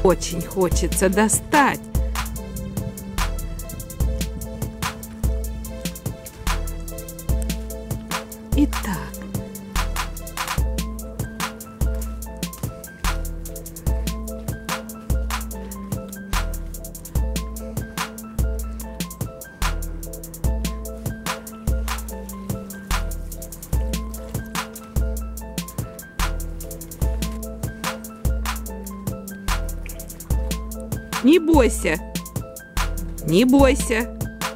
Очень хочется достать. Итак. Не бойся, не бойся.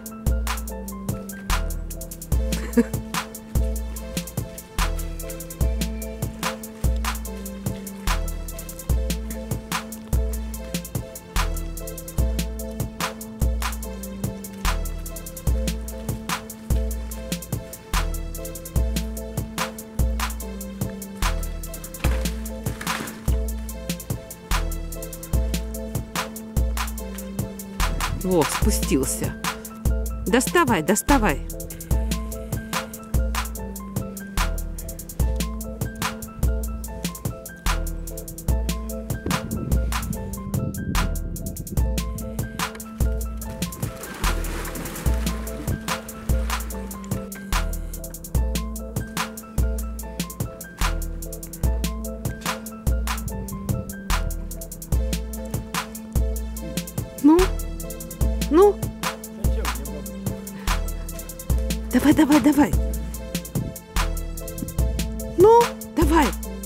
Во, спустился. Доставай, доставай. Ну? Давай, давай, давай. Ну, давай.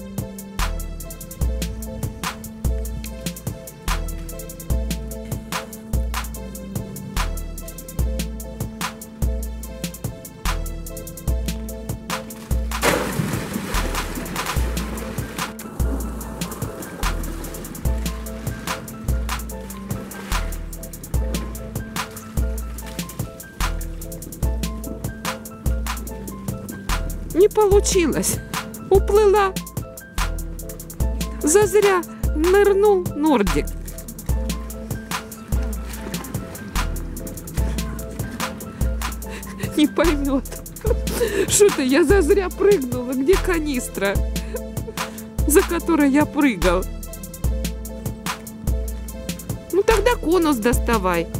Не получилось. Уплыла. Зазря нырнул Нордик. Не поймет. Что-то я зазря прыгнула. Где канистра, за которой я прыгал? Ну тогда конус доставай.